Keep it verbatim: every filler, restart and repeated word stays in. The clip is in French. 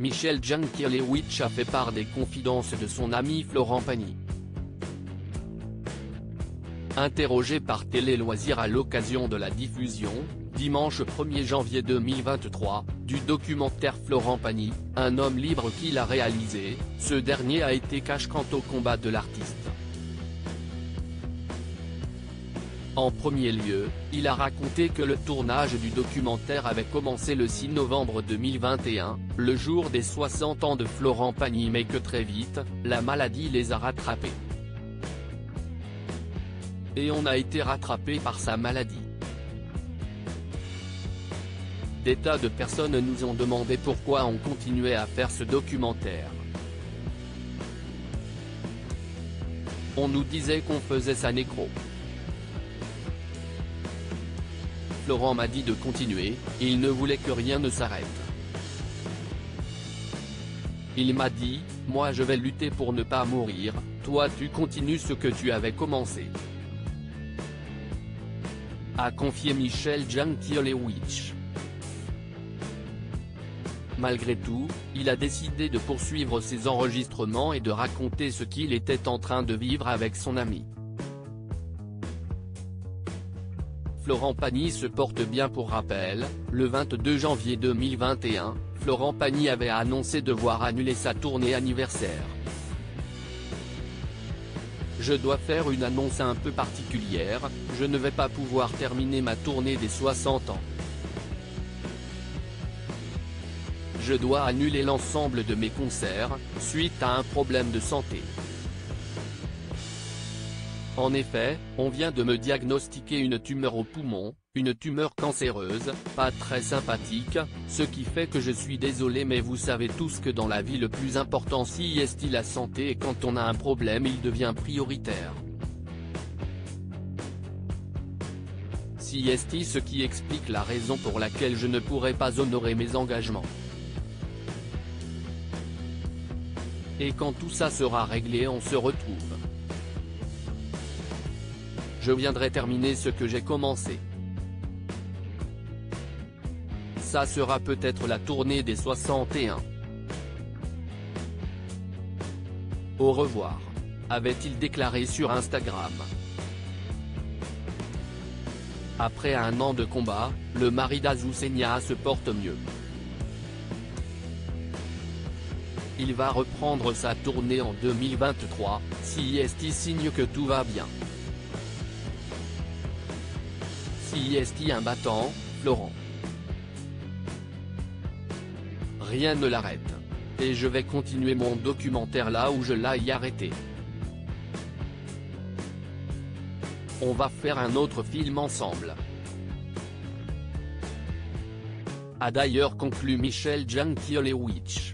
Michel Jankéléwitch a fait part des confidences de son ami Florent Pagny. Interrogé par Télé Loisirs à l'occasion de la diffusion, dimanche premier janvier deux mille vingt-trois, du documentaire Florent Pagny, un homme libre qu'il a réalisé, ce dernier a été cash quant au combat de l'artiste. En premier lieu, il a raconté que le tournage du documentaire avait commencé le six novembre deux mille vingt et un, le jour des soixante ans de Florent Pagny, mais que très vite, la maladie les a rattrapés. Et on a été rattrapé par sa maladie. Des tas de personnes nous ont demandé pourquoi on continuait à faire ce documentaire. On nous disait qu'on faisait sa nécro. Florent m'a dit de continuer, il ne voulait que rien ne s'arrête. Il m'a dit, moi je vais lutter pour ne pas mourir, toi tu continues ce que tu avais commencé. A confié Michel Jankéléwitch. Malgré tout, il a décidé de poursuivre ses enregistrements et de raconter ce qu'il était en train de vivre avec son ami. Florent Pagny se porte bien. Pour rappel, le vingt-deux janvier deux mille vingt et un, Florent Pagny avait annoncé devoir annuler sa tournée anniversaire. Je dois faire une annonce un peu particulière, je ne vais pas pouvoir terminer ma tournée des soixante ans. Je dois annuler l'ensemble de mes concerts, suite à un problème de santé. En effet, on vient de me diagnostiquer une tumeur au poumon, une tumeur cancéreuse, pas très sympathique, ce qui fait que je suis désolé, mais vous savez tous que dans la vie le plus important c'est la santé, et quand on a un problème il devient prioritaire. C'est ce qui explique la raison pour laquelle je ne pourrai pas honorer mes engagements. Et quand tout ça sera réglé on se retrouve. Je viendrai terminer ce que j'ai commencé. Ça sera peut-être la tournée des soixante et un. Au revoir, avait-il déclaré sur Instagram. Après un an de combat, le mari d'Azucena se porte mieux. Il va reprendre sa tournée en deux mille vingt-trois, si est signe que tout va bien. Si est un battant, Florent. Rien ne l'arrête. Et je vais continuer mon documentaire là où je l'ai arrêté. On va faire un autre film ensemble. A d'ailleurs conclu Michel Jankéléwitch.